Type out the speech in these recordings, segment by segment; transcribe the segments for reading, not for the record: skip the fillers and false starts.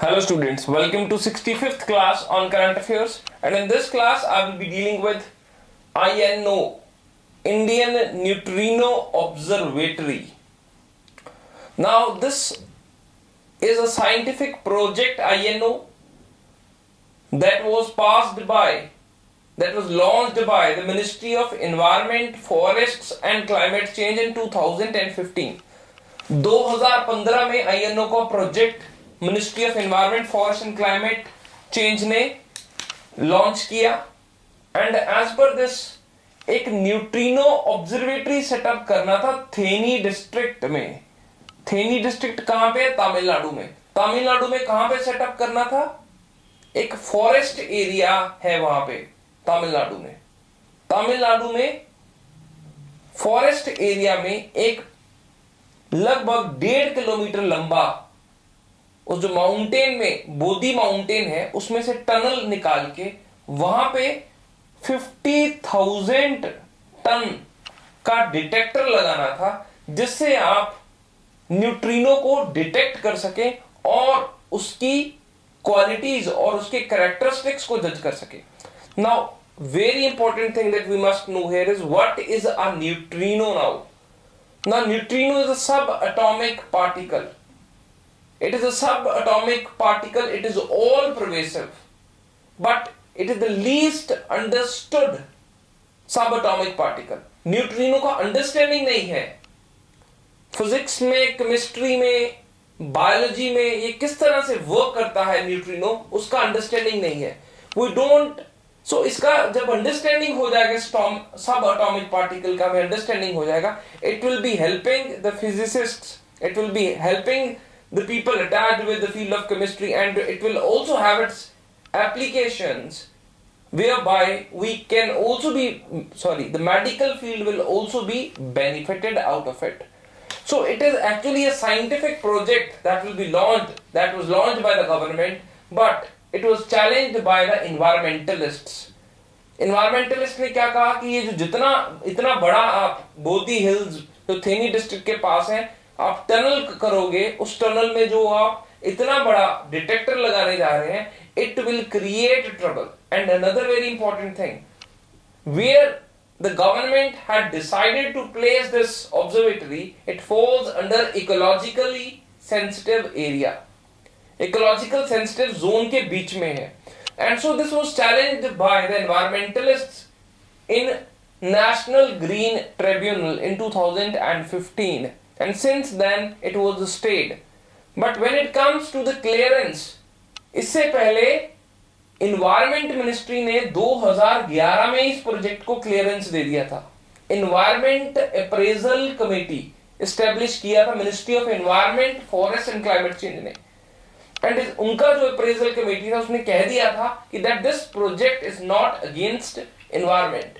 Hello students, welcome to 65th class on current affairs, and in this class I will be dealing with INO, Indian Neutrino Observatory. Now this is a scientific project INO that was launched by the Ministry of Environment, Forests and Climate Change in 2015. 2015 में INO का project ministry of environment forest and climate change ने launch किया and as per this एक neutrino observatory setup करना था Theni district में। Theni district कहां पे? तमिलनाडु में। तमिलनाडु में कहां पे सेटअप करना था? एक फॉरेस्ट एरिया है वहां पे तमिलनाडु में। तमिलनाडु में फॉरेस्ट एरिया में एक लगभग 1.5 किलोमीटर लंबा उस जो माउंटेन में बोधी माउंटेन है उसमें से टनल निकाल के वहां पे 50,000 टन का डिटेक्टर लगाना था जिससे आप न्यूट्रिनो को डिटेक्ट कर सके और उसकी क्वालिटीज और उसके कैरेक्टरिस्टिक्स को जज कर सके। Now very important thing that we must know here is what is a neutrino. Now neutrino is a subatomic particle. It is a subatomic particle. It is all pervasive, but it is the least understood subatomic particle. Neutrino का understanding नहीं है physics में, chemistry में, biology में ये किस तरह से वर्क करता है न्यूट्रिनो, उसका अंडरस्टैंडिंग नहीं है। वी डोंट सो इसका जब अंडरस्टैंडिंग हो जाएगा सब एटॉमिक पार्टिकल का अंडरस्टैंडिंग हो जाएगा, it will be helping the physicists, it will be helping the people attached with the field of chemistry, and it will also have its applications whereby we can also be the medical field will also be benefited out of it. So it is actually a scientific project that will be launched, that was launched by the government, but it was challenged by the environmentalists. Environmentalists ने क्या कहा कि ये जो इतना बड़ा आप Bodhi hills जो थेनी डिस्ट्रिक्ट के पास है आप टनल करोगे, उस टनल में जो आप इतना बड़ा डिटेक्टर लगाने जा रहे हैं, it will create trouble. And another very important thing, where the government had decided to place this observatory, it falls under ecologically sensitive area, ecological sensitive zone के बीच में है। And so this was challenged by the environmentalists in national green tribunal in 2015. And since then it was stayed. But when it comes to the clearance, इससे पहले environment ministry ने 2011 में इस project को क्लियरेंस दे दिया था। इन्वायरमेंट अप्रेजल कमेटी एस्टेब्लिश किया था ministry of environment, forest and climate change ने, एंड उनका जो अप्रेजल कमेटी था उसने कह दिया था कि that this project is not against environment,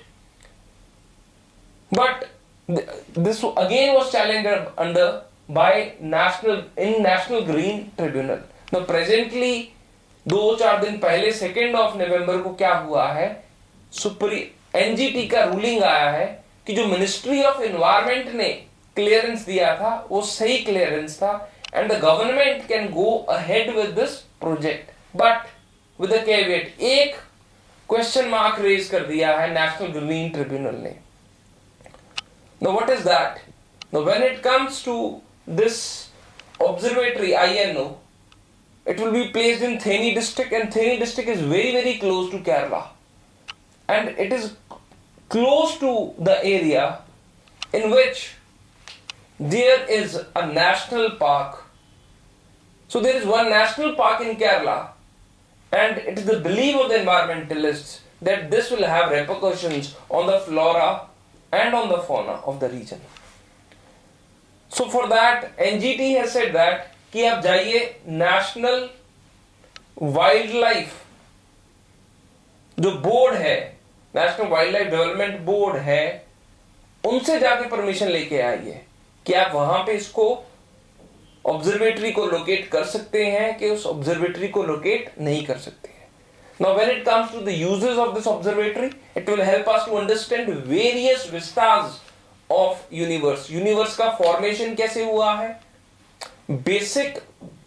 but this again was challenged under by National Green Tribunal. Now presently 2-4 दिन पहले 2 नवंबर को क्या हुआ है, NGT का रूलिंग आया है कि जो मिनिस्ट्री ऑफ एनवायरमेंट ने क्लियरेंस दिया था वो सही क्लियरेंस था, and the government can go ahead with this project, but with a caveat, एक क्वेश्चन मार्क रेज कर दिया है नेशनल ग्रीन ट्रिब्यूनल ने। Now what is that? Now when it comes to this observatory INO, it will be placed in Theni district, and Theni district is very close to Kerala, and it is close to the area in which there is a national park. So there is one national park in Kerala, and it is the belief of the environmentalists that this will have repercussions on the flora and on the fauna of the region. So for that NGT has said that कि आप जाइए national wildlife जो board है, national wildlife development board है, उनसे जाके permission लेके आइए कि आप वहां पे इसको ऑब्जर्वेटरी को लोकेट कर सकते हैं कि उस ऑब्जर्वेटरी को लोकेट नहीं कर सकते। Now when it comes to the uses of this observatory, it will help us to understand various vistas of universe. Universe का formation कैसे हुआ है, basic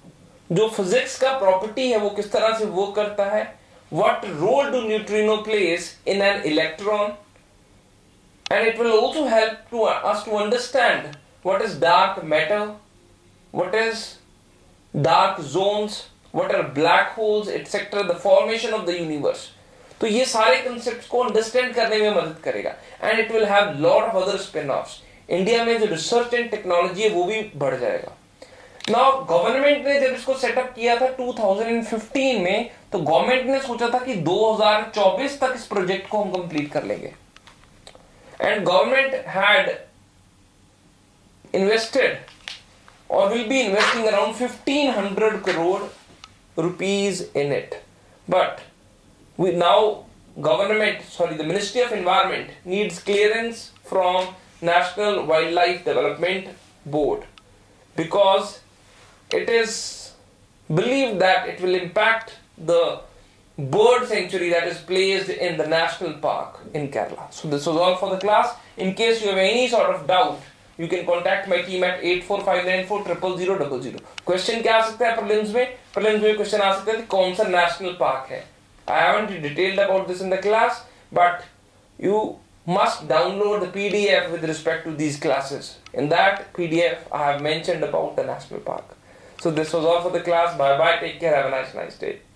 जो फिजिक्स का प्रॉपर्टी है वो किस तरह से वर्क करता है, what role do neutrino plays in an electron, and it will also help to us to understand what is dark matter, what is dark zones, what are black holes, etc., the formation of the universe. तो ये सारे concepts को understand करने में मदद करेगा, and it will have lot of other spin-offs. India में जो रिसर्च एंड टेक्नोलॉजी है वो भी बढ़ जाएगा. नाउ गवर्नमेंट ने जब इसको सेटअप किया था 2015 में, तो गवर्नमेंट ने सोचा था कि 2024 तक इस प्रोजेक्ट को हम कंप्लीट कर लेंगे. एंड गवर्नमेंट हैड इन्वेस्टेड और will be investing around 1500 crore rupees in it. But we now the Ministry of Environment needs clearance from National Wildlife Development Board, because it is believed that it will impact the bird sanctuary that is placed in the national park in Kerala. So this was all for the class. In case you have any sort of doubt, you can contact my team at 84594000000. Question क्या आ सकता है prelims में? Prelims में question आ सकता है कि कौन सा national park है. I haven't detailed about this in the class, but you must download the PDF with respect to these classes. In that PDF, I have mentioned about the national park. So this was all for the class. Bye bye. Take care. Have a nice day.